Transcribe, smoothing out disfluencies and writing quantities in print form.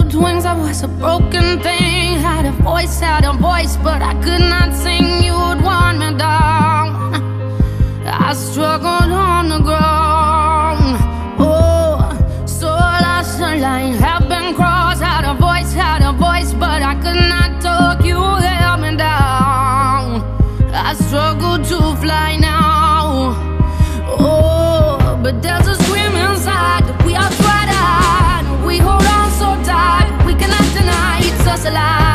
with wings, I was a broken thing. Had a voice, but I could not sing. You would want me down. I struggled on the ground. Oh, so lost the line, have been crossed. Had a voice, but I could not talk. You held me down. I struggle to fly now. Oh, but there's a scream inside that we are tried. We hold on so tight, we cannot deny it's us alive.